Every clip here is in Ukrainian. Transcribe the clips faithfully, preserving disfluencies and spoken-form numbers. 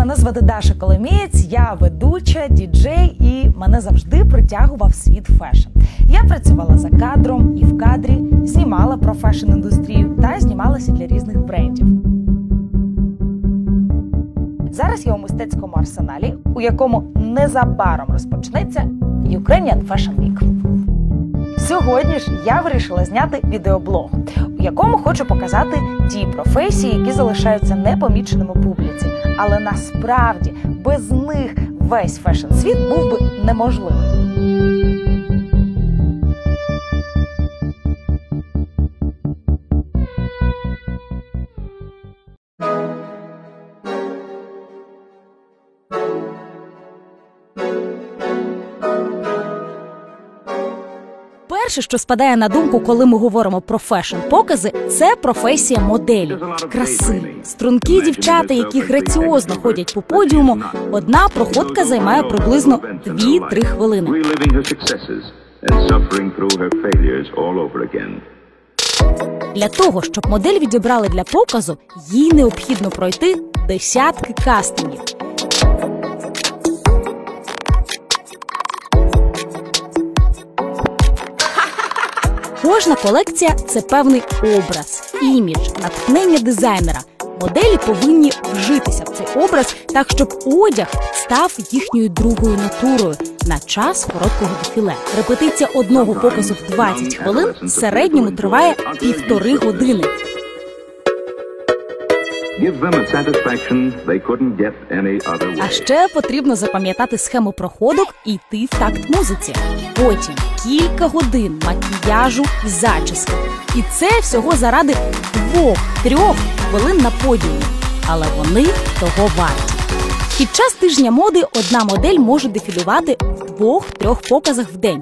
мене звати Даша Коломієць, я ведуча, діджей і мене завжди притягував світ фешн. Я працювала за кадром і в кадрі, знімала про фешн-індустрію та знімалася для різних брендів. Зараз я у мистецькому арсеналі, у якому незабаром розпочнеться Ukrainian Fashion Week. Сьогодні ж я вирішила зняти відеоблог, у якому хочу показати ті професії, які залишаються непоміченими публіці. Але насправді без них весь фешн-світ був би неможливий. Перше, що спадає на думку, коли ми говоримо про фешн-покази, це професія моделі. Красиві, стрункі дівчата, які граціозно ходять по подіуму, одна проходка займає приблизно дві-три хвилини. Для того, щоб модель відібрали для показу, їй необхідно пройти десятки кастингів. Кожна колекція – це певний образ, імідж, натхнення дизайнера. Моделі повинні вжитися в цей образ так, щоб одяг став їхньою другою натурою на час короткого дефіле. Репетиція одного показу в двадцять хвилин в середньому триває півтори години. А ще потрібно запам'ятати схему проходок і йти в такт музиці. Потім кілька годин макіяжу і зачіски. І це всього заради двох-трьох хвилин на подіумі. Але вони того варті. Під час тижня моди одна модель може дефілювати в двох-трьох показах в день.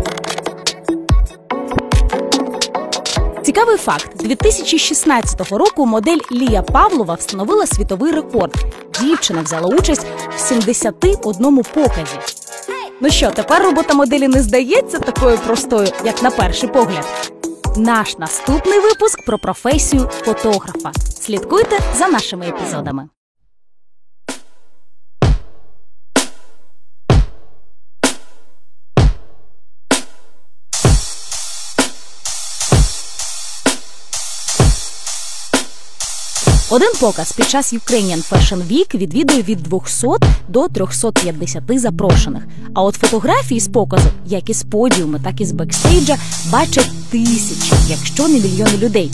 Цікавий факт. дві тисячі шістнадцятого року модель Лія Павлова встановила світовий рекорд. Дівчина взяла участь в сімдесяти одному показі. Ну що, тепер робота моделі не здається такою простою, як на перший погляд? Наш наступний випуск про професію фотографа. Слідкуйте за нашими епізодами. Один показ під час Ukrainian Fashion Week відвідує від двохсот до трьохсот п'ятдесяти запрошених. А от фотографії з показу, як із подіуму, так і з бекстейджа, бачать тисячі, якщо не мільйони людей.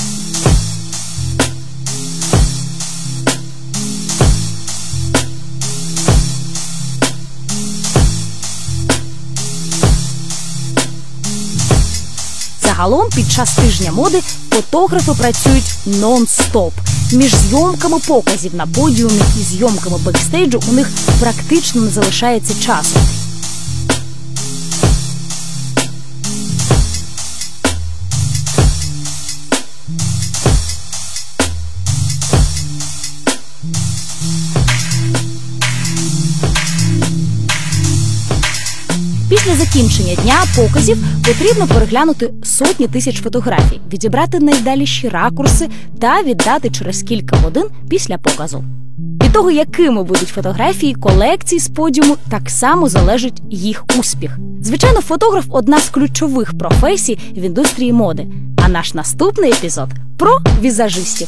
Загалом під час тижня моди фотографи працюють нон-стоп. Між зйомками показів на подіумі і зйомками бекстейджу у них практично не залишається часу. Після закінчення дня показів потрібно переглянути сотні тисяч фотографій, відібрати найвдаліші ракурси та віддати через кілька годин після показу. Від того, якими будуть фотографії колекції з подіуму, так само залежить їх успіх. Звичайно, фотограф – одна з ключових професій в індустрії моди. А наш наступний епізод – про візажистів.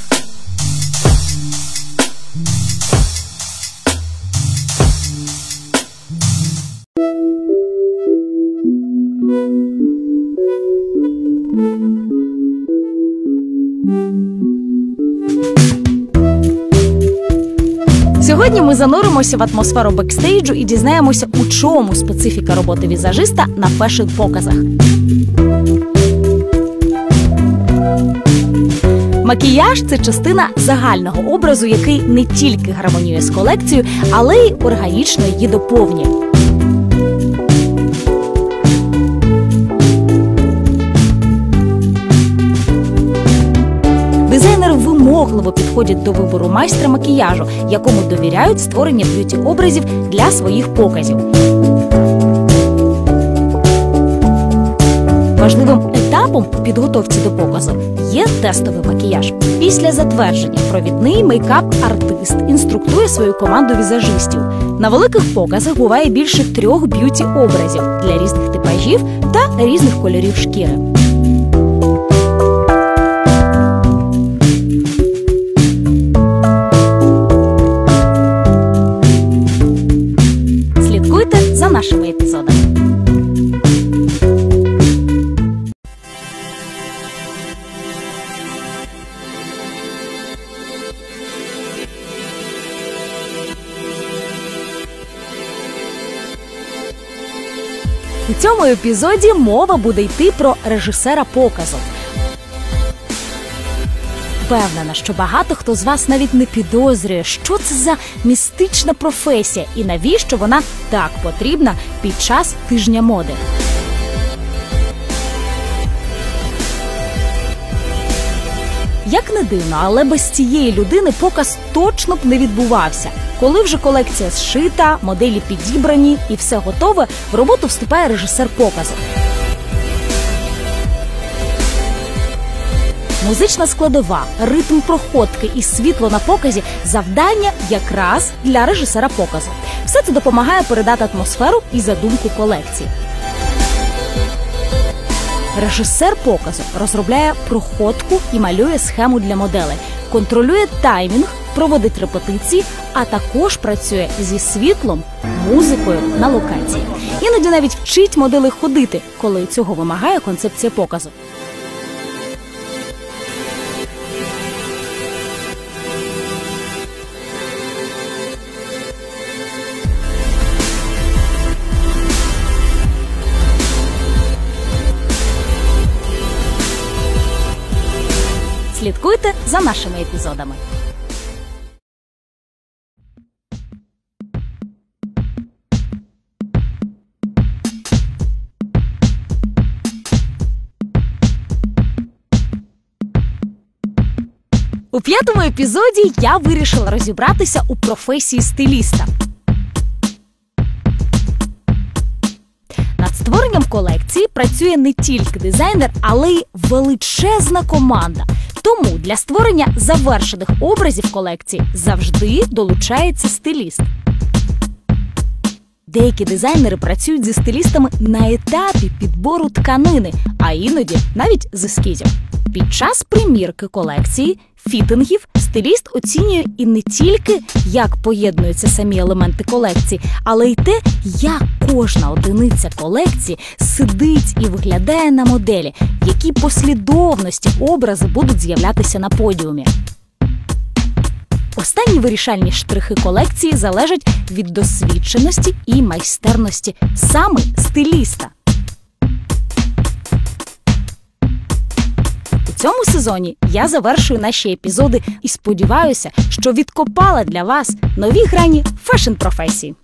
Сьогодні ми зануримося в атмосферу бекстейджу і дізнаємося, у чому специфіка роботи візажиста на фешн-показах. Макіяж – це частина загального образу, який не тільки гармонює з колекцією, але й органічно її доповнює. Дизайнери вимогливо підходять до вибору майстра макіяжу, якому довіряють створення б'юті-образів для своїх показів. Важливим етапом етапом у підготовці до показу є тестовий макіяж. Після затвердження провідний мейкап-артист інструктує свою команду візажистів. На великих показах буває більше трьох б'юті-образів для різних типажів та різних кольорів шкіри. Слідкуйте за нашими епізодами. У цьому епізоді мова буде йти про режисера показу. Впевнена, що багато хто з вас навіть не підозрює, що це за містична професія і навіщо вона так потрібна під час тижня моди. Як не дивно, але без цієї людини показ точно б не відбувався. Коли вже колекція зшита, моделі підібрані і все готове, в роботу вступає режисер показу. Музична складова, ритм проходки і світло на показі – завдання якраз для режисера показу. Все це допомагає передати атмосферу і задумку колекції. Режисер показу розробляє проходку і малює схему для моделей, контролює таймінг, проводить репетиції, а також працює зі світлом, музикою на локації. Іноді навіть вчить моделей ходити, коли цього вимагає концепція показу. Слідкуйте за нашими епізодами. У п'ятому епізоді я вирішила розібратися у професії стиліста. Над створенням колекції працює не тільки дизайнер, але й величезна команда. Тому для створення завершених образів колекції завжди долучається стиліст. Деякі дизайнери працюють зі стилістами на етапі підбору тканини, а іноді навіть з ескізів. Під час примірки колекції, фітингів, стиліст оцінює і не тільки, як поєднуються самі елементи колекції, але й те, як кожна одиниця колекції сидить і виглядає на моделі, в якій послідовності образи будуть з'являтися на подіумі. Останні вирішальні штрихи колекції залежать від досвідченості і майстерності саме стиліста. У цьому сезоні я завершую наші епізоди і сподіваюся, що відкопала для вас нові грані фешн-професії.